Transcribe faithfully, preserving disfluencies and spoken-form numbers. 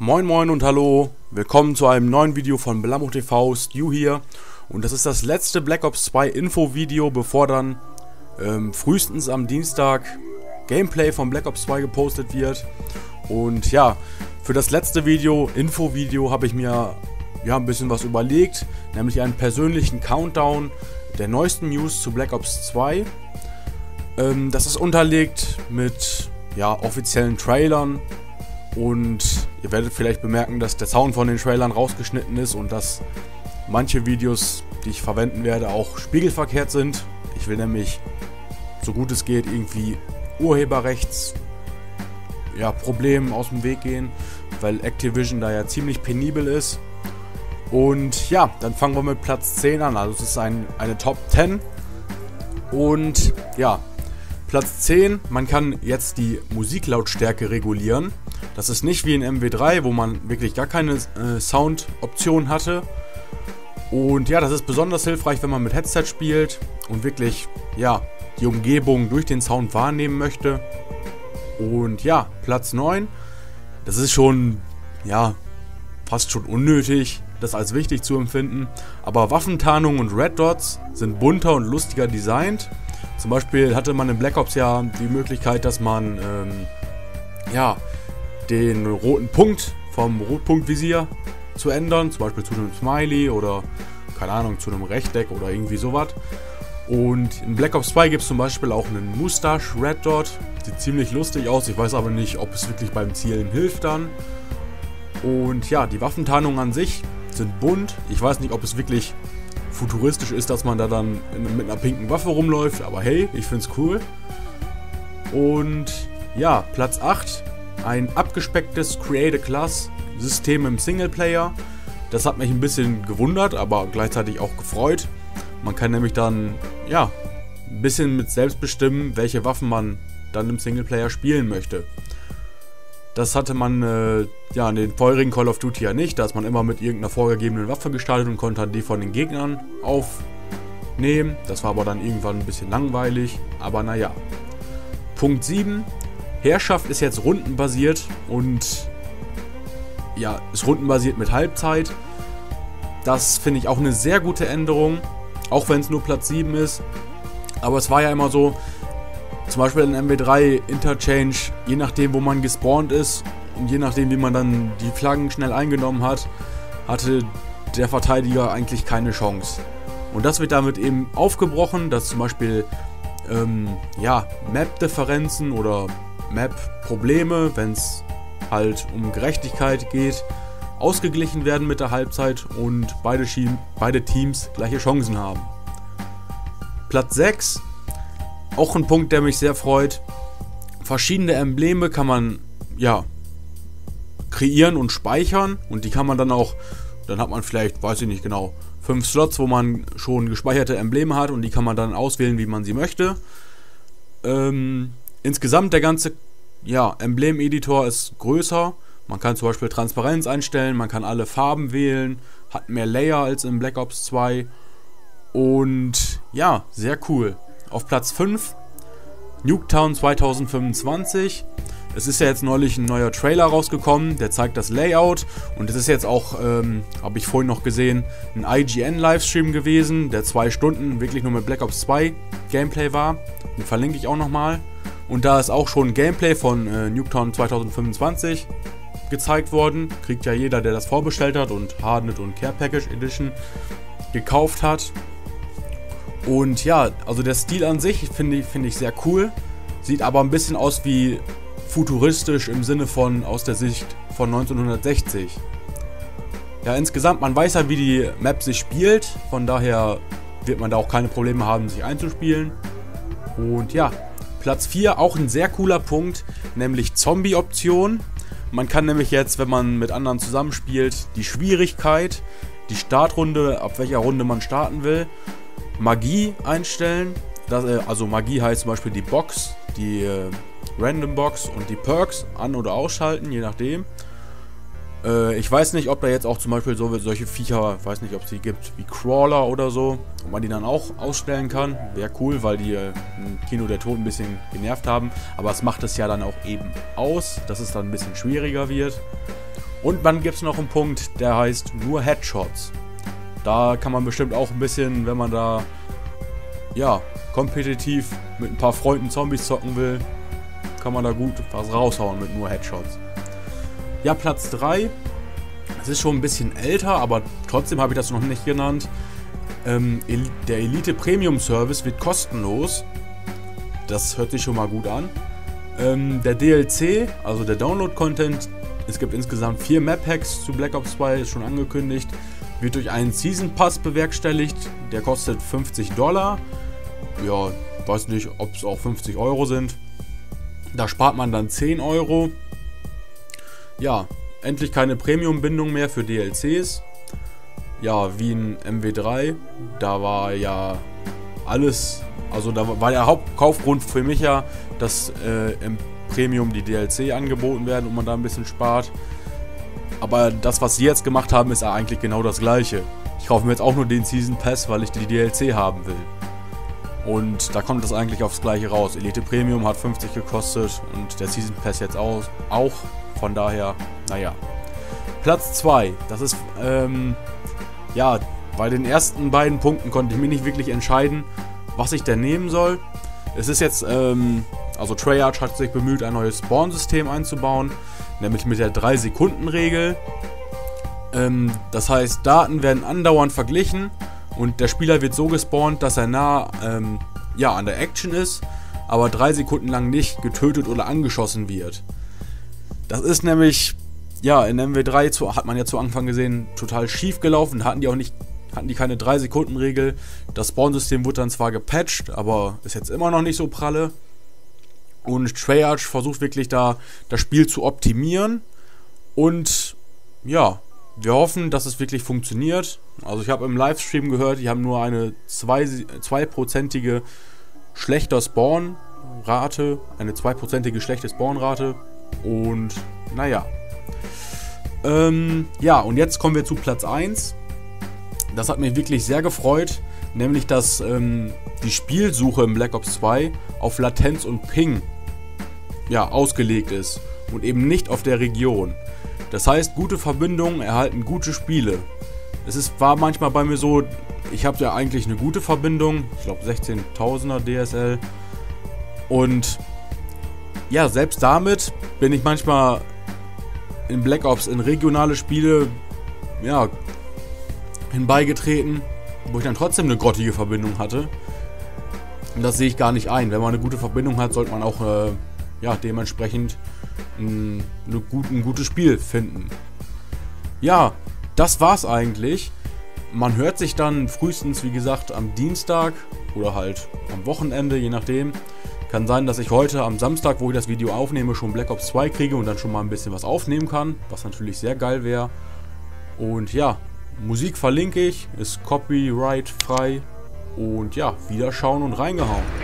Moin moin und hallo, willkommen zu einem neuen Video von Belamo T V, Stu hier. Und das ist das letzte Black Ops zwei Info-Video, bevor dann ähm, frühestens am Dienstag Gameplay von Black Ops zwei gepostet wird. Und ja, für das letzte Video, Info-Video, habe ich mir ja ein bisschen was überlegt, nämlich einen persönlichen Countdown der neuesten News zu Black Ops zwei. Ähm, das ist unterlegt mit ja, offiziellen Trailern. Und ihr werdet vielleicht bemerken, dass der Sound von den Trailern rausgeschnitten ist und dass manche Videos, die ich verwenden werde, auch spiegelverkehrt sind. Ich will nämlich, so gut es geht, irgendwie Urheberrechts ja, Problemen aus dem Weg gehen, weil Activision da ja ziemlich penibel ist. Und ja, dann fangen wir mit Platz zehn an. Also es ist ein, eine Top zehn. Und ja, Platz zehn, man kann jetzt die Musiklautstärke regulieren. Das ist nicht wie in M W drei, wo man wirklich gar keine äh, Sound-Option hatte. Und ja, das ist besonders hilfreich, wenn man mit Headset spielt und wirklich ja, die Umgebung durch den Sound wahrnehmen möchte. Und ja, Platz neun, das ist schon ja, fast schon unnötig, das als wichtig zu empfinden. Aber Waffentarnung und Red Dots sind bunter und lustiger designt. Zum Beispiel hatte man in Black Ops ja die Möglichkeit, dass man ähm, ja, den roten Punkt vom Rotpunktvisier zu ändern, zum Beispiel zu einem Smiley oder keine Ahnung, zu einem Rechteck oder irgendwie sowas. Und in Black Ops zwei gibt es zum Beispiel auch einen Mustache Red Dot, sieht ziemlich lustig aus, ich weiß aber nicht, ob es wirklich beim Zielen hilft dann. Und ja, die Waffentarnungen an sich sind bunt, ich weiß nicht, ob es wirklich futuristisch ist, dass man da dann mit einer pinken Waffe rumläuft, aber hey, ich find's cool. Und ja, Platz acht, ein abgespecktes Create a Class System im Singleplayer. Das hat mich ein bisschen gewundert, aber gleichzeitig auch gefreut. Man kann nämlich dann ja ein bisschen mit selbst bestimmen, welche Waffen man dann im Singleplayer spielen möchte. Das hatte man äh, ja in den vorherigen Call of Duty ja nicht, da ist man immer mit irgendeiner vorgegebenen Waffe gestartet und konnte dann die von den Gegnern aufnehmen. Das war aber dann irgendwann ein bisschen langweilig, aber naja. Punkt sieben. Herrschaft ist jetzt rundenbasiert und ja, ist rundenbasiert mit Halbzeit. Das finde ich auch eine sehr gute Änderung, auch wenn es nur Platz sieben ist. Aber es war ja immer so, zum Beispiel in M W drei Interchange, je nachdem wo man gespawnt ist und je nachdem wie man dann die Flaggen schnell eingenommen hat, hatte der Verteidiger eigentlich keine Chance. Und das wird damit eben aufgebrochen, dass zum Beispiel ähm, ja, Map-Differenzen oder Map-Probleme, wenn es halt um Gerechtigkeit geht, ausgeglichen werden mit der Halbzeit und beide, beide Teams gleiche Chancen haben. Platz sechs, auch ein Punkt, der mich sehr freut. Verschiedene Embleme kann man ja kreieren und speichern und die kann man dann auch, dann hat man vielleicht, weiß ich nicht genau, fünf Slots, wo man schon gespeicherte Embleme hat und die kann man dann auswählen, wie man sie möchte. Ähm, insgesamt der ganze ja, Emblem-Editor ist größer. Man kann zum Beispiel Transparenz einstellen, man kann alle Farben wählen, hat mehr Layer als in Black Ops zwei und ja, sehr cool. Auf Platz fünf, Nuketown zwanzig fünfundzwanzig. Es ist ja jetzt neulich ein neuer Trailer rausgekommen, der zeigt das Layout und es ist jetzt auch, ähm, habe ich vorhin noch gesehen, ein I G N-Livestream gewesen, der zwei Stunden wirklich nur mit Black Ops zwei Gameplay war. Den verlinke ich auch nochmal. Und da ist auch schon Gameplay von äh, Nuketown zwanzig fünfundzwanzig gezeigt worden. Kriegt ja jeder, der das vorbestellt hat und Hardened und Care Package Edition gekauft hat. Und ja, also der Stil an sich finde ich, find ich sehr cool. Sieht aber ein bisschen aus wie futuristisch im Sinne von aus der Sicht von neunzehnhundertsechzig. Ja, insgesamt, man weiß ja, wie die Map sich spielt. Von daher wird man da auch keine Probleme haben, sich einzuspielen. Und ja, Platz vier, auch ein sehr cooler Punkt, nämlich Zombie-Option. Man kann nämlich jetzt, wenn man mit anderen zusammenspielt, die Schwierigkeit, die Startrunde, ab welcher Runde man starten will, Magie einstellen. Das, äh, also Magie heißt zum Beispiel die Box, die äh, Random Box und die Perks an- oder ausschalten, je nachdem. Äh, ich weiß nicht, ob da jetzt auch zum Beispiel so solche Viecher, weiß nicht, ob es die gibt, wie Crawler oder so, ob man die dann auch ausstellen kann. Wäre cool, weil die äh, im Kino der Tod ein bisschen genervt haben. Aber es macht es ja dann auch eben aus, dass es dann ein bisschen schwieriger wird. Und dann gibt es noch einen Punkt, der heißt nur Headshots. Da kann man bestimmt auch ein bisschen, wenn man da ja kompetitiv mit ein paar Freunden Zombies zocken will, kann man da gut was raushauen mit nur Headshots. Ja, Platz drei. Das ist schon ein bisschen älter, aber trotzdem habe ich das noch nicht genannt. Ähm, der Elite Premium Service wird kostenlos. Das hört sich schon mal gut an. Ähm, der D L C, also der Download-Content, es gibt insgesamt vier Map-Packs zu Black Ops zwei, ist schon angekündigt, wird durch einen Season Pass bewerkstelligt. Der kostet fünfzig Dollar. Ja, weiß nicht, ob es auch fünfzig Euro sind. Da spart man dann zehn Euro. Ja, endlich keine Premium-Bindung mehr für D L Cs. Ja, wie in M W drei. Da war ja alles, also da war der Hauptkaufgrund für mich ja, dass äh, im Premium die D L C angeboten werden und man da ein bisschen spart. Aber das, was sie jetzt gemacht haben, ist ja eigentlich genau das gleiche. Ich kaufe mir jetzt auch nur den Season Pass, weil ich die D L C haben will. Und da kommt das eigentlich aufs gleiche raus. Elite Premium hat fünfzig gekostet und der Season Pass jetzt auch. auch. Von daher, naja. Platz zwei. Das ist, ähm, ja, bei den ersten beiden Punkten konnte ich mich nicht wirklich entscheiden, was ich denn nehmen soll. Es ist jetzt, ähm, also Treyarch hat sich bemüht, ein neues Spawn-System einzubauen, nämlich mit der drei Sekunden Regel. Ähm, das heißt, Daten werden andauernd verglichen und der Spieler wird so gespawnt, dass er nah ähm, ja, an der Action ist, aber drei Sekunden lang nicht getötet oder angeschossen wird. Das ist nämlich, ja, in M W drei zu, hat man ja zu Anfang gesehen, total schief gelaufen. Da hatten die auch nicht, hatten die keine drei Sekunden Regel. Das Spawn-System wurde dann zwar gepatcht, aber ist jetzt immer noch nicht so pralle. Und Treyarch versucht wirklich da das Spiel zu optimieren. Und ja, wir hoffen, dass es wirklich funktioniert. Also ich habe im Livestream gehört, die haben nur eine zwei prozentige schlechter Spawn-Rate, eine zwei prozentige schlechte Spawn-Rate. Und naja. Ähm, ja, und jetzt kommen wir zu Platz eins. Das hat mich wirklich sehr gefreut. Nämlich, dass ähm, die Spielsuche im Black Ops zwei auf Latenz und Ping ja, ausgelegt ist. Und eben nicht auf der Region. Das heißt, gute Verbindungen erhalten gute Spiele. Es ist, war manchmal bei mir so, ich habe ja eigentlich eine gute Verbindung. Ich glaube sechzehntausender D S L. Und ja, selbst damit bin ich manchmal in Black Ops in regionale Spiele ja, hinbeigetreten, wo ich dann trotzdem eine grottige Verbindung hatte. Und das sehe ich gar nicht ein. Wenn man eine gute Verbindung hat, sollte man auch äh, ja, dementsprechend ein, eine gut, ein gutes Spiel finden. Ja, das war's eigentlich. Man hört sich dann frühestens, wie gesagt, am Dienstag oder halt am Wochenende, je nachdem. Kann sein, dass ich heute am Samstag, wo ich das Video aufnehme, schon Black Ops zwei kriege und dann schon mal ein bisschen was aufnehmen kann, was natürlich sehr geil wäre. Und ja, Musik verlinke ich, ist copyright frei und ja, wieder schauen und reingehauen.